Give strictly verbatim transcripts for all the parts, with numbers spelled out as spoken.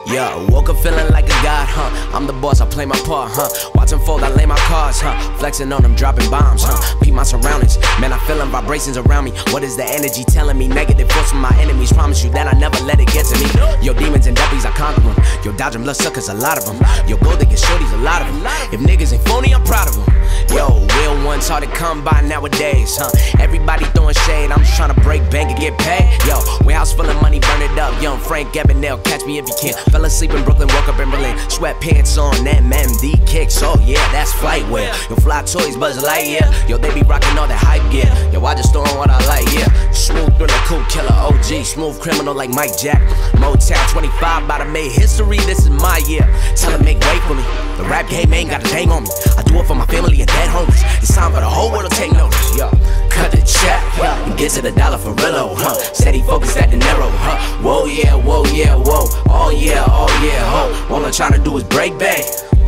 Yeah, woke up feeling like a god, huh? I'm the boss, I play my part, huh? Watch them fold, I lay my cards, huh? Flexing on them, dropping bombs, huh? Beat my surroundings, man, I feeling vibrations around me. What is the energy telling me? Negative force from my enemies. Promise you that I never let it get to me. Yo, demons and deppies, I conquer them. Yo, dodging blood suckers, a lot of them. Yo, go get shorties, a lot of them. If niggas ain't phony, I'm proud of them. Yo, real ones hard to come by nowadays, huh? Everybody throwing shade, I'm just trying to break bank and get paid. Yo, warehouse full of money, burn it up. Young Frank Evanell, catch me if you can. Fell asleep in Brooklyn, woke up in Berlin. Sweatpants on, M M D kicks, oh yeah, that's flight wear. Yo, fly toys, Buzz Lightyear. Yo, they be rocking all that hype gear. Yo, I just throwing what I like, yeah. Smooth thriller, cool killer, O G. Smooth criminal like Mike Jack. Motown twenty-five, about to make history, this is my year. Tell them make way for me. The rap game ain't got a thing on me. I do it for my family and dead homies. It's time for the whole world to take notice, yo. Cut the check, yeah, and get to the dollar for real, huh? Steady focus at the narrow, huh? Whoa, yeah, whoa, yeah, whoa. Oh yeah, oh yeah, ho. All I'm trying to do is break bank.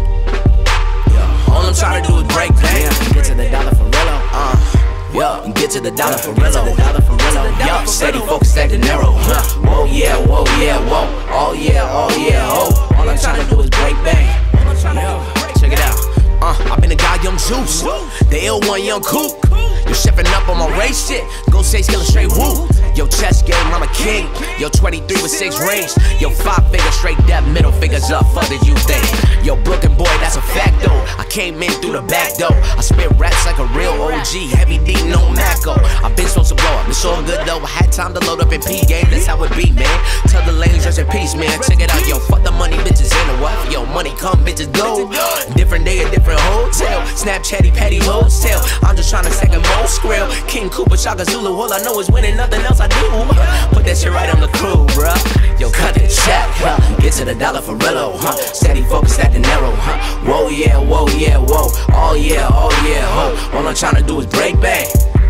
Yeah, all I'm trying to do is break bank. Yeah, and get to the dollar for real, uh. Yeah, and get to the dollar for real, yeah, steady focus at the narrow, huh? Whoa, yeah, whoa, yeah, whoa. Oh yeah, oh yeah, ho. All I'm trying to do is break bank. Yeah, check it out. Uh, I been a guy, young Zeus. The ill one, young Coop. You're chefing up on my race shit. Go say skillin' straight woo. Yo, chess game, I'm a king. Yo, twenty-three with six rings. Yo, five figures straight depth, middle fingers up. Fuck did you think? Yo, Brooklyn boy, that's a fact though. I came in through the back door. I spit raps like a real O G. Heavy D, no Maco. I've been supposed to blow up. It's all good though. I had time to load up in P game. That's how it be, man. Tell the ladies rest in peace, man. Check it out, yo. Fuck the money, bitches in the what? Yo, money come, bitches go. Different day, a different hotel. Snapchatty, petty hotel. I'm just trying to second most grill. King Cooper, Shaka Zulu. All I know is winning, nothing else I do. Put that shit right on the crew, bruh. Yo, cut the check, huh? Get to the dollar for real, huh? Steady focus at the narrow, huh? Whoa, yeah, whoa, yeah, whoa. Oh yeah, oh yeah, ho. All I'm trying to do is break bank.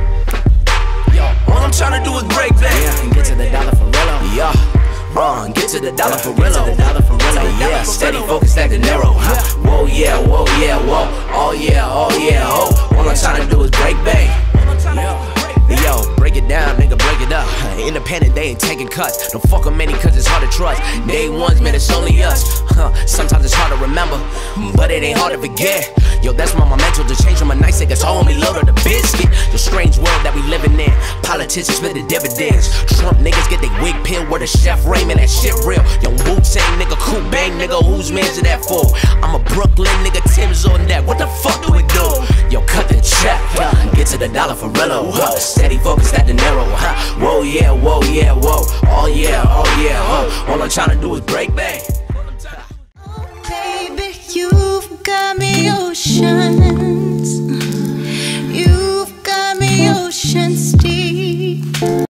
Yo, all I'm trying to do is break bank. Yeah, and get to the dollar for real, yeah. Uh, get to the dollar for real, yeah. Steady focus at the narrow, huh? Whoa, yeah, whoa, yeah, whoa. Oh yeah, oh yeah, ho. All I'm trying to do is break bank. Yo, break it down, nigga, break it up. Independent, they ain't taking cuts. Don't fuck with many cause it's hard to trust. Day ones, man, it's only us. Huh, sometimes it's hard to remember, but it ain't hard to forget. Yo, that's why my mental just changed from a nice nigga's home. Me loaded the biscuit. The strange world that we living in. Politicians split the dividends. Trump niggas get they wig pill where the chef Raymond, that shit real. Yo, Wu-Tang nigga, cool bang nigga, whose man's it that for? I'm a Brooklyn nigga, Tim's on that. What the fuck do we do? Yo, cut the check, get to the dollar for real, huh? Steady focus at the narrow, huh? Whoa, yeah, whoa, yeah, whoa. Oh yeah, oh yeah, ho. All I'm trying to do is break bank. Oh, baby, you've got me ocean.